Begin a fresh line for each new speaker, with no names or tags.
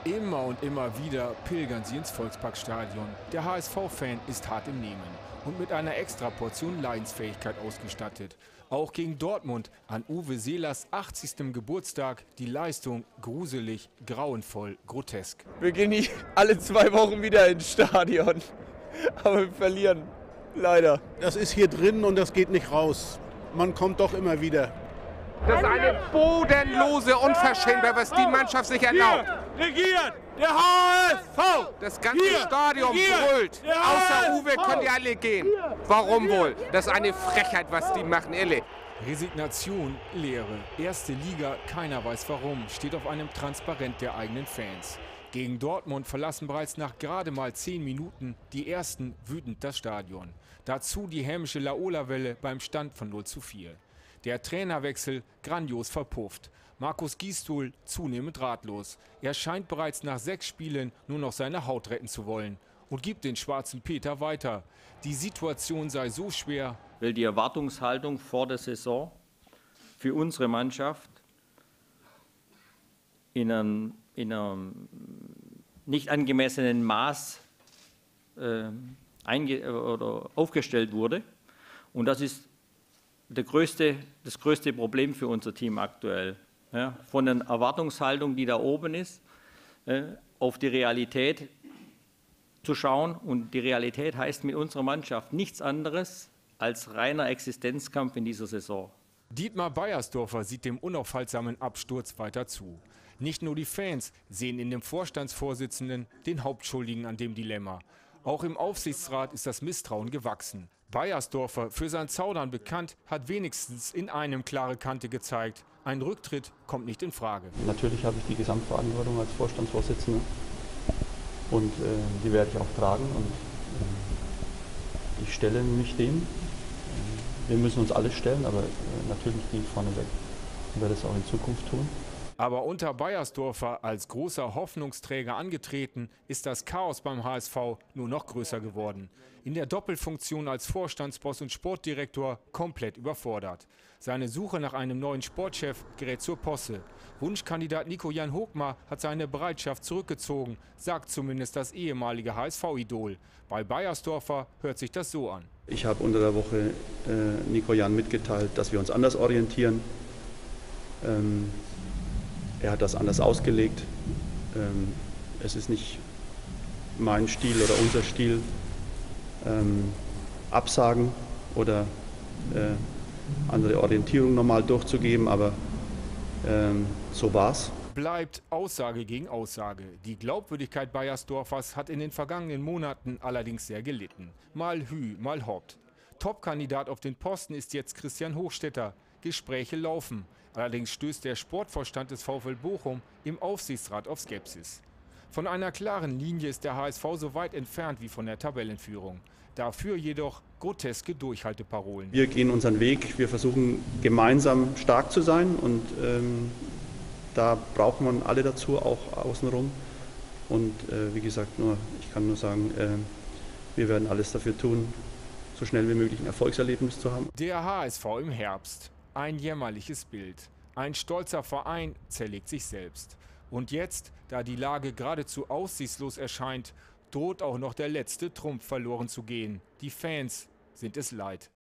Immer und immer wieder pilgern sie ins Volksparkstadion. Der HSV-Fan ist hart im Nehmen und mit einer Extraportion Leidensfähigkeit ausgestattet. Auch gegen Dortmund an Uwe Seelers 80. Geburtstag die Leistung gruselig, grauenvoll, grotesk.
Wir gehen nicht alle 2 Wochen wieder ins Stadion, aber wir verlieren, leider.
Das ist hier drin und das geht nicht raus. Man kommt doch immer wieder.
Das ist eine bodenlose Unverschämtheit, was die Mannschaft sich erlaubt.
Regiert der HSV!
Das ganze Stadion brüllt. Außer Uwe können die alle gehen. Warum wohl? Das ist eine Frechheit, was die machen, ehrlich.
Resignation, Leere. Erste Liga, keiner weiß warum, steht auf einem Transparent der eigenen Fans. Gegen Dortmund verlassen bereits nach gerade mal 10 Minuten die ersten wütend das Stadion. Dazu die hämische Laola-Welle beim Stand von 0:4. Der Trainerwechsel grandios verpufft. Markus Gisdol zunehmend ratlos. Er scheint bereits nach 6 Spielen nur noch seine Haut retten zu wollen und gibt den schwarzen Peter weiter. Die Situation sei so schwer,
weil die Erwartungshaltung vor der Saison für unsere Mannschaft in einem nicht angemessenen Maß aufgestellt wurde. Und das ist das größte Problem für unser Team aktuell. Ja, von der Erwartungshaltung, die da oben ist, auf die Realität zu schauen. Und die Realität heißt mit unserer Mannschaft nichts anderes als reiner Existenzkampf in dieser Saison.
Dietmar Beiersdorfer sieht dem unaufhaltsamen Absturz weiter zu. Nicht nur die Fans sehen in dem Vorstandsvorsitzenden den Hauptschuldigen an dem Dilemma. Auch im Aufsichtsrat ist das Misstrauen gewachsen. Beiersdorfer, für sein Zaudern bekannt, hat wenigstens in einem klare Kante gezeigt. Ein Rücktritt kommt nicht in Frage.
Natürlich habe ich die Gesamtverantwortung als Vorstandsvorsitzender und die werde ich auch tragen und ich stelle mich dem. Wir müssen uns alles stellen, aber natürlich gehe ich vorneweg und werde es auch in Zukunft tun.
Aber unter Beiersdorfer als großer Hoffnungsträger angetreten, ist das Chaos beim HSV nur noch größer geworden. In der Doppelfunktion als Vorstandsboss und Sportdirektor komplett überfordert. Seine Suche nach einem neuen Sportchef gerät zur Posse. Wunschkandidat Nico-Jan Hochmar hat seine Bereitschaft zurückgezogen, sagt zumindest das ehemalige HSV-Idol. Bei Beiersdorfer hört sich das so an.
Ich habe unter der Woche Nico-Jan mitgeteilt, dass wir uns anders orientieren. Er hat das anders ausgelegt. Es ist nicht mein Stil oder unser Stil, Absagen oder andere Orientierung nochmal durchzugeben, aber so war's.
Bleibt Aussage gegen Aussage. Die Glaubwürdigkeit Beiersdorfers hat in den vergangenen Monaten allerdings sehr gelitten. Mal hü, mal hoppt. Topkandidat auf den Posten ist jetzt Christian Hochstetter. Gespräche laufen. Allerdings stößt der Sportvorstand des VfL Bochum im Aufsichtsrat auf Skepsis. Von einer klaren Linie ist der HSV so weit entfernt wie von der Tabellenführung. Dafür jedoch groteske Durchhalteparolen.
Wir gehen unseren Weg, wir versuchen gemeinsam stark zu sein und da braucht man alle dazu, auch außenrum. Und wie gesagt, ich kann nur sagen, wir werden alles dafür tun, so schnell wie möglich ein Erfolgserlebnis zu haben.
Der HSV im Herbst. Ein jämmerliches Bild. Ein stolzer Verein zerlegt sich selbst. Und jetzt, da die Lage geradezu aussichtslos erscheint, droht auch noch der letzte Trumpf verloren zu gehen. Die Fans sind es leid.